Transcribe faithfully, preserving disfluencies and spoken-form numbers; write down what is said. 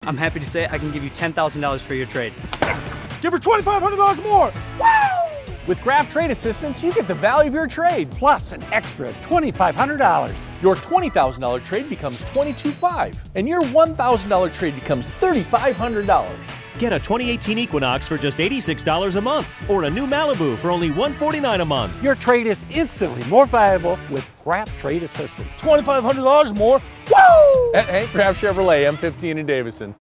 I'm happy to say I can give you ten thousand dollars for your trade. Give her twenty-five hundred dollars more! Woo! With Graph Trade Assistance, you get the value of your trade, plus an extra twenty-five hundred dollars. Your twenty thousand dollar trade becomes twenty-two thousand five hundred dollars, and your one thousand dollar trade becomes thirty-five hundred dollars. Get a twenty eighteen Equinox for just eighty-six dollars a month, or a new Malibu for only one hundred forty-nine dollars a month. Your trade is instantly more valuable with Graph Trade Assistance. twenty-five hundred dollars more? Woo! Hey, Graph Chevrolet, M fifteen in Davison.